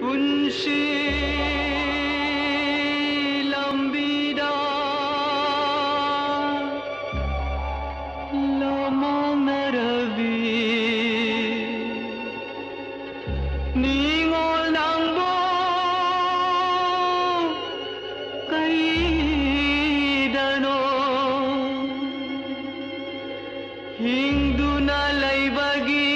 Punshi lambida lamang narabi ningol ng buong kaidano Hindu na laybagi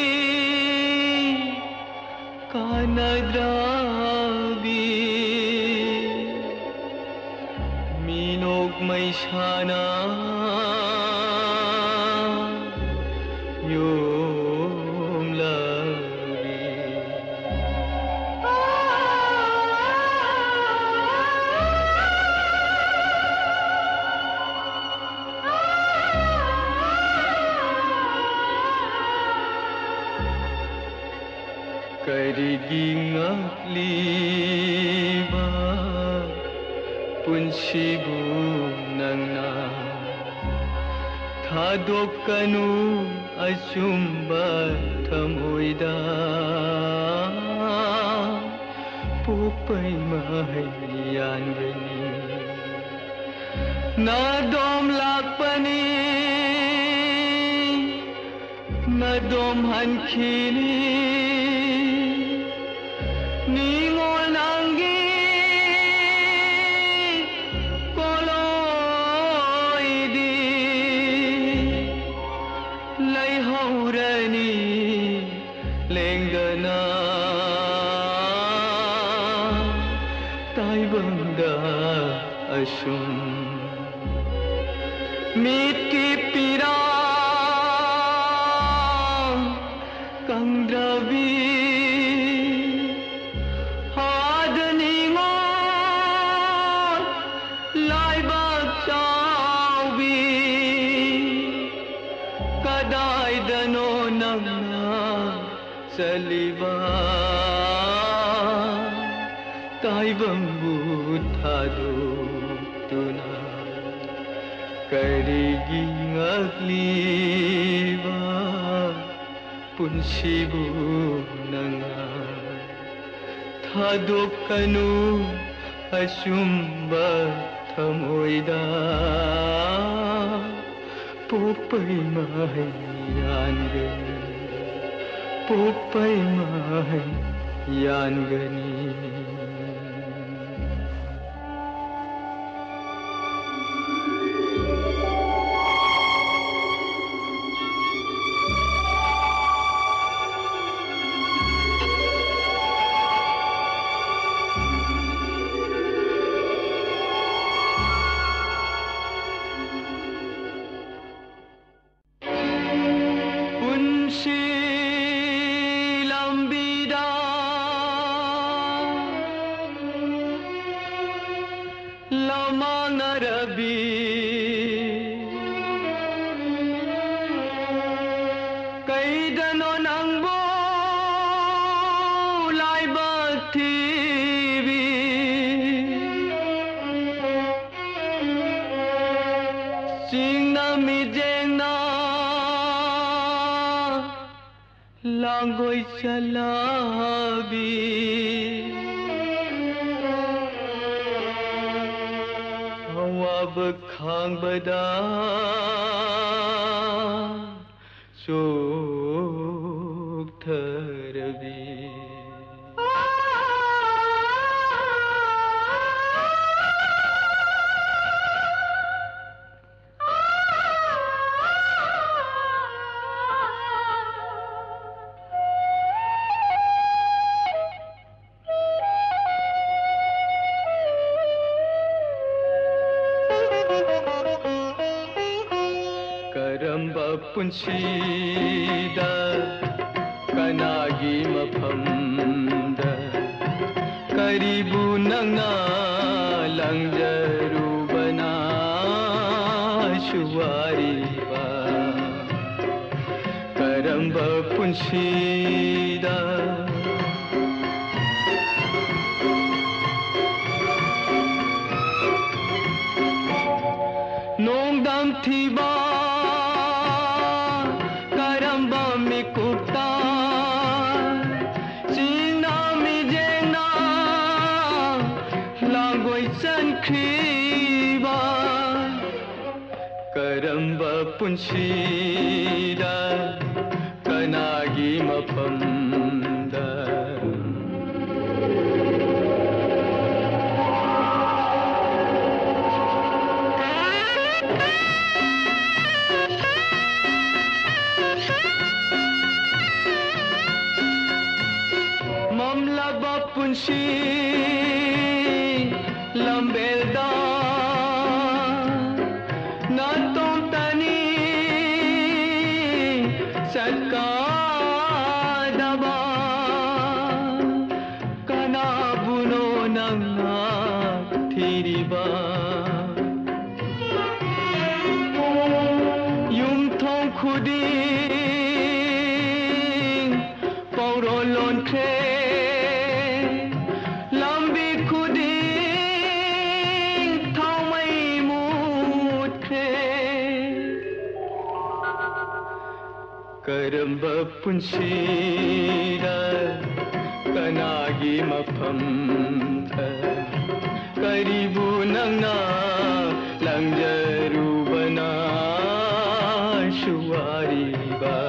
kanadrabi minog may sana yung labi kariging akliba punsibu nang na thadok kanu asumba thamoida pupai mahayan gani nadom lakpani nadom hankhini ningol nanggi koloidi lay haurani lengdana taibanda asum mitki pirang kangdrabi kadai dano nangna saliba tai bambut thadu tuna karigi ngakliba punsibu nanga thadok kanu asumba thamoida pupai mahayan gani pupai mahayan gani lambida lamang narabi kaidano ng bulay batibi sing namijeng na langoy salabi hawa bekhang badan sok terbi karamba punsida kanagi mafamda karibu nangna langjarubana shuwariba karamba punsida nongdam thiba karamba mikupta sing nami jeng ꯆꯠꯈ꯭ꯔꯤꯕ ꯀꯔꯝꯕ ꯄꯨꯟꯁꯤꯗ ꯀꯅꯥꯒꯤ ꯃꯐꯝꯗ ꯃꯝꯂꯕ ꯄꯨꯟꯁꯤ ꯂꯝꯕꯦꯜꯗ ꯅꯇꯣꯝꯇꯅꯤ ꯆꯠꯀꯗꯕ ꯀꯅꯥꯕꯨꯅꯣ ꯅꯪꯅ ꯊꯤꯔꯤꯕ ꯌꯨꯝꯊꯣꯡ ꯈꯨꯗꯤꯡ ꯄꯥꯎꯔꯣ ꯂꯣꯟꯈ꯭ꯔꯦ ꯀꯔꯝꯕ ꯄꯨꯟꯁꯤꯗ ꯀꯅꯥꯒꯤ ꯃꯐꯝꯗ ꯀꯔꯤꯕꯨ ꯅꯪꯅ ꯂꯪꯖꯔꯨꯕꯅ ꯁꯨꯋꯥꯔꯤꯕ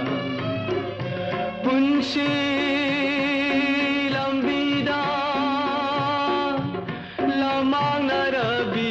ꯄꯨꯟꯁꯤ ꯂꯝꯕꯤꯗ ꯂꯃꯥꯡꯅꯔꯕꯤ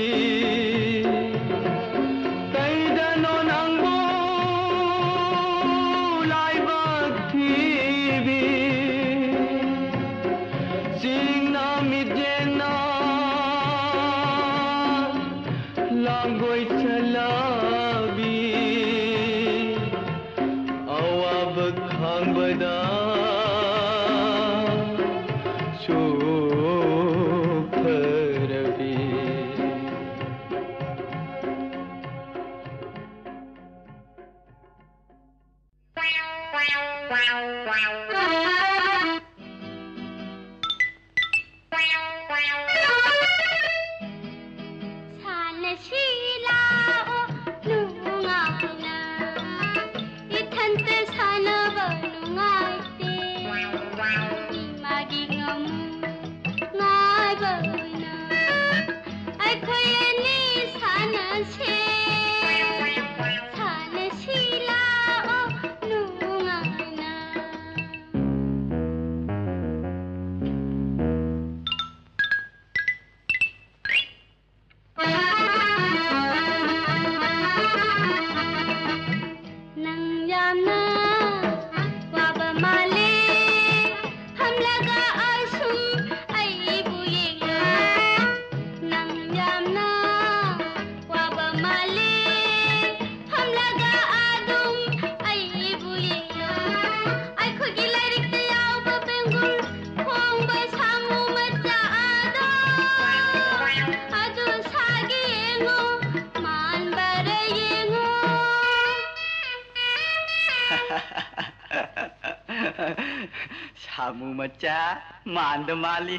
शामू मचा मांद माली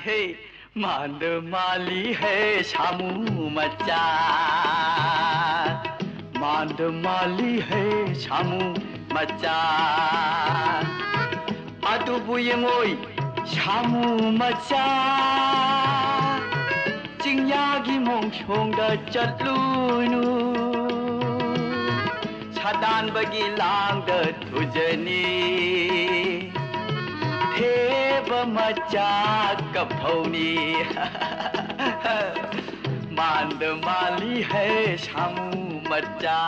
है शामू मचा मांद माली है शामू मचा अदुबु यंगोई शामू मचा चिंयागी मोंगशोंगदा चटलुनु छदान बगी लांग तुजनी हेब मचा कफौनी मांद माली है शामू मचा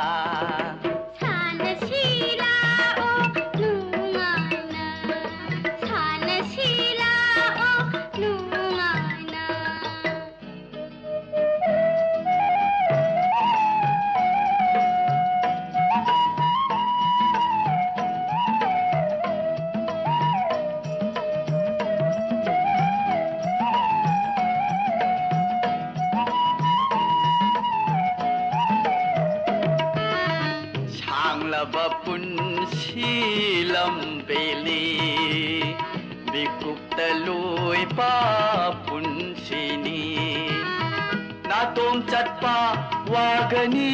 पुंसी लंबेली बिकुप्त लोई पा पुंसीनी नातोम चटपा वागनी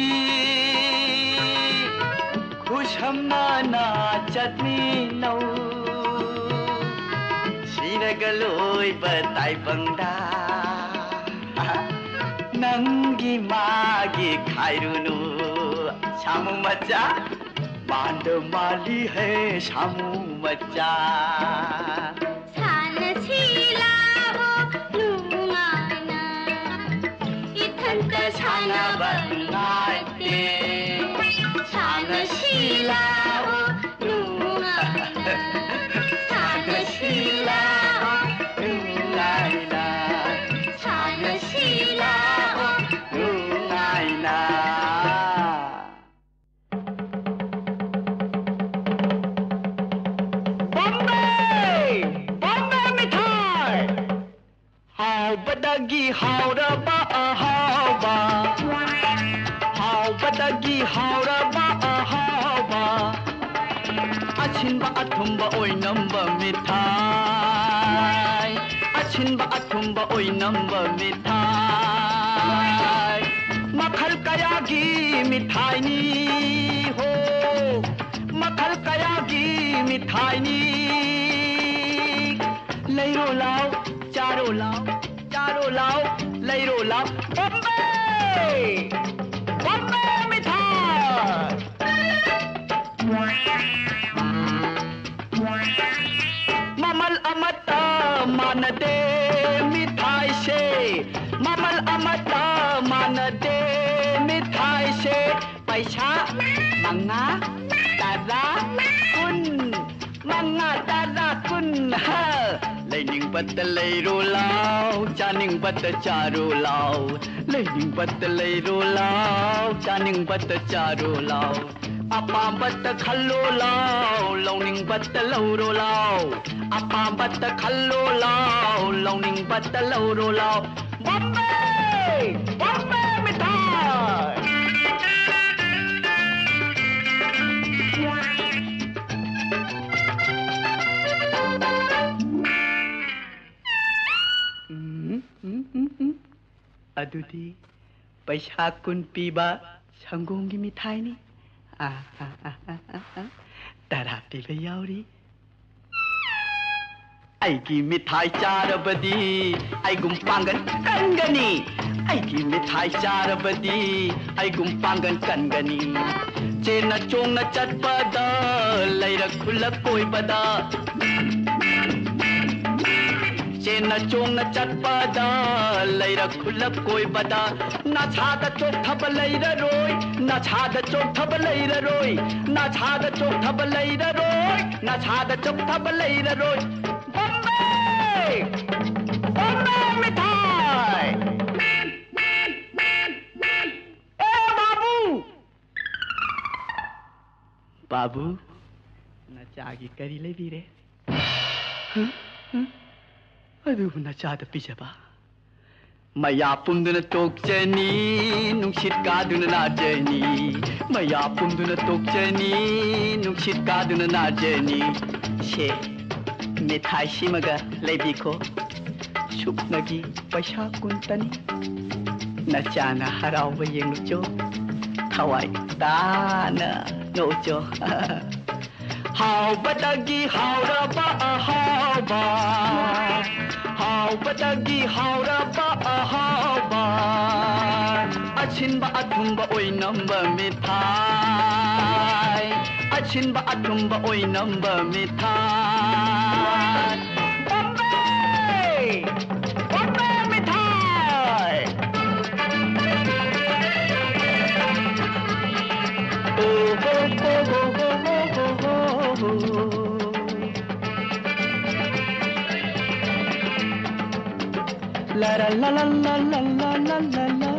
खुशम ना चटनी नौ सीनगलोई बताई बंदा Nangi magi khairunu Shamu macha Mand mali hai shamu macha Sana chila ho lungana Ithanta Sana banate Sana chila ho lungana Sana chila ho Laila Sana chila ho Laila Haubadagi hauraba ahauba Haubadagi hauraba ahauba Achinba athumba oinamba mithai Achinba athumba oinamba mithai Makhal kayagi mithai ni ho Makhal kayagi mithai ni Lairo lao charo lao Lairo lao Bombay Bombay mithai Mamal amata manade mithai se Mamal amata manade mithai se Paisa manga tara kun Manga tara kun ha Laining batta lairo lao Chaning batta charo lao Laining batta lairo lao Chaning batta charo lao Apam batta khallo lao Launing batta lauro lao Apam batta khallo lao Launing batta lauro lao Bombay Bombay mithai Adudi paisa kun piba sangongi mithai ni tara piba yauri Aigi mithai charabadi aigum pangan kangani Aigi mithai charabadi aigum pangan kangani Chena chongna chatpada laira khulak koibada Chena chongna chatpada laira khulak koibada Na chhada chok thab laira roi Na chhada chok thab laira roi Na chhada chok thab laira roi Na chhada chok thab laira roi Bombay Bombay mithai Eh babu Babu Na chagi kari lebire Aduh na chada pijaba Maya pumduna tokchani Nungshit kaduna najani Maya pumduna tokchani Nungshit kaduna najani She mithai shimaga leibiko Supnagi paisa kuntani Nachana harauba yenglucho Thawai dana nocho Haubadagi hauraba ahauba Haubadagi hauraba ahauba Achinba athumba oinamba mithai Achinba athumba oinamba mithai Bombay Bombay mithai Oh ho ho ho ho ho ho La la la la la la la la la la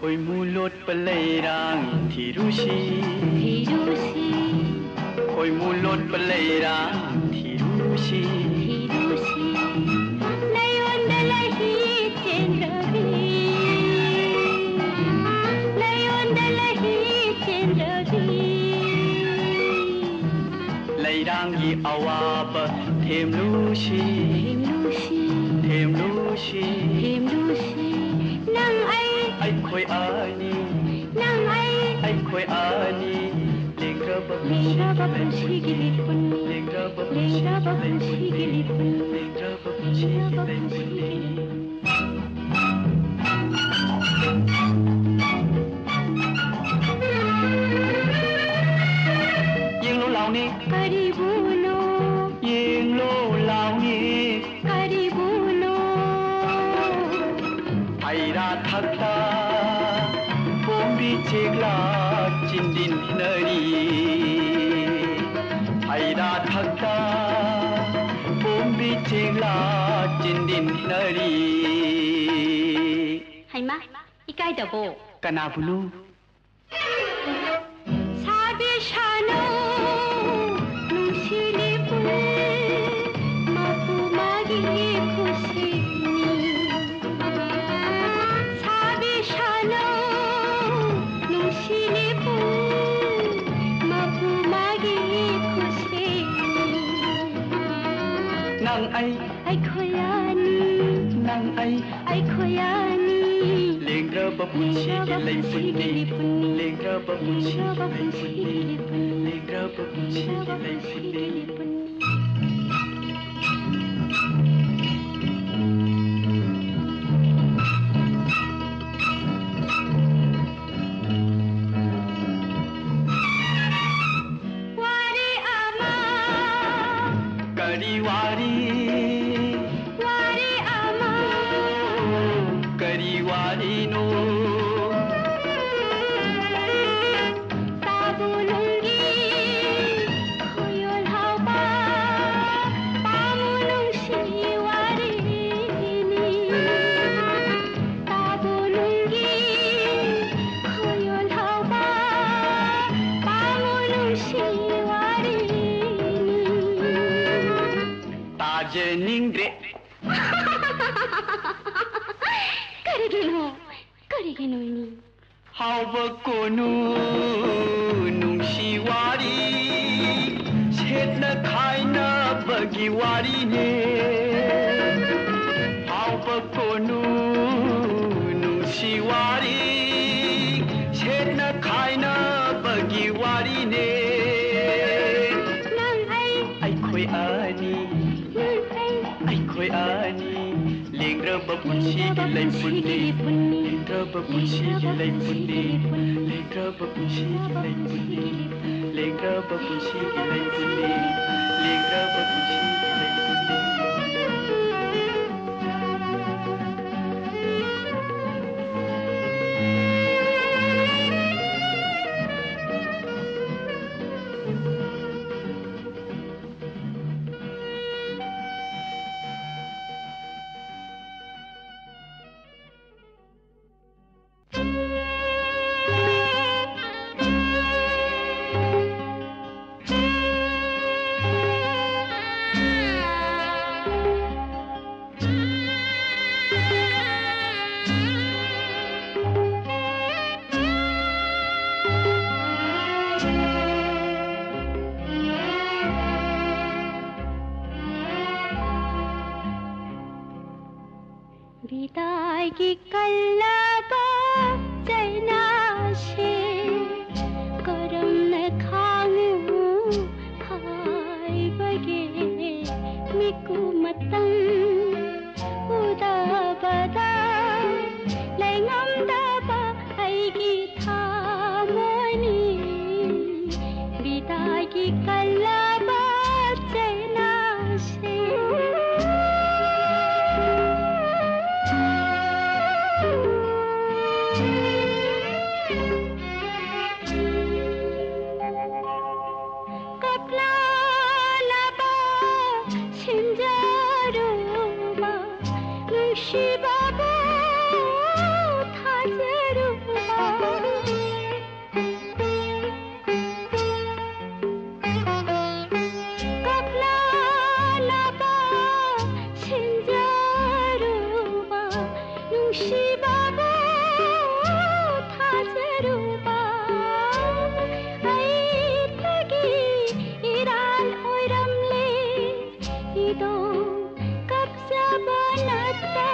Khoi mulot pelairang thirusi thirusi Khoi mulot pelairang thirusi thirusi layon dalahi chendravi layon dalahi chendravi Lairangi awaba themlusi themlusi themlusi nang ai khoi ani nang ai khoi ani lengra babushi gilipun lengra lengra babushi gilipun lengra babushi gilipun Yeng lo lao ni karibuno Yeng lo lao ni karibuno Aira thakta Pombi chegla chindin hinari Aira thakta Pombi chegla chindin hinari Haima ikai dabo Kana bulu sabi shano nungsilipun mapumagi kusini sabi shano nungsilipun mapumagi kusini Nang ay khoyani Nang ay khoyani Lengra babushi gilay pundi Lengra babushi gilay pundi Lengra babushi gilay pundi wari ama Kariwari wari ama Kariwari no tabulungi khoyol haba pamunung siwarini tabulungi khoyol haba pamunung siwarini Taje ningre karigino ini Hauba konu nungsiwari Setna khaina bagiwari ne Hauba konu nungsiwari Setna khaina bagiwari ne nang Ai khoi ani Ai khoi ani Lengra babushi gilay pundi Lengra babushi gilay pundi Lengra babushi gilay pundi Lengra babushi gilay pundi Lengra babushi gilay pundi विदाई कल्लबा जैनाशे करम न खांगु खाई बगे मिकु मतंग उदाबदा लैंगम दाबा आईगी थामोनी विदाई कल्लबा जैनाशे शिबाबू थाजरू nungsibago thajaruba aitagi iran oiramle ido kapsaba natta